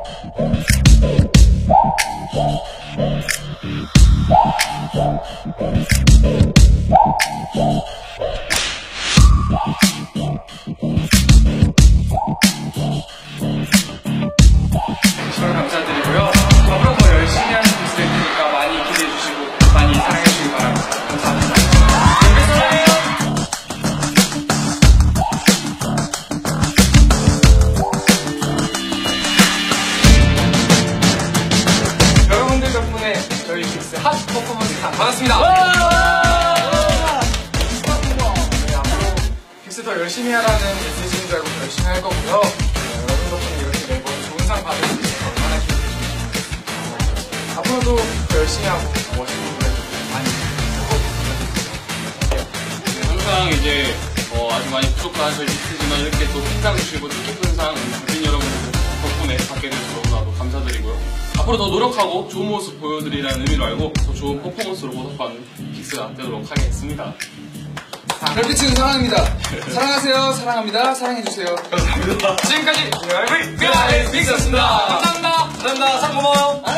감사드리고요. 앞으로 더 열심히 하는 모습 될 테니까 많이 기대해 주시고 많이 사랑해 주시기 바랍니다. 감사합니다. 여러분들 덕분에 저희 빅스 핫 퍼포먼스 다 받았습니다. 앞으로 빅스 더 열심히 하라는 메시지인 줄 알고 더 열심히 할 거고요. 여러분 덕분에 이렇게 매번 좋은 상 받을 수 있어서 얼마나 기쁘신지. 앞으로도 더 열심히 하고 멋있는 노래도 많이 부탁드립니다. 항상 이제 아직 많이 부족한 저희 빅스지만 이렇게 또 큰 상 주시고 뜻깊은 상 국민 여러분들 덕분에 받게 돼서 너무나도 감사드리고요. 앞으로 더 노력하고 좋은 모습 보여드리라는 의미로 알고 더 좋은 퍼포먼스로 보답하는 빅스가 되도록 하겠습니다. 별빛은 사랑합니다. 사랑하세요. 사랑합니다. 사랑해주세요. 감사합니다. 지금까지 빅스였습니다. 감사합니다. 감사합니다. 상 고마워요.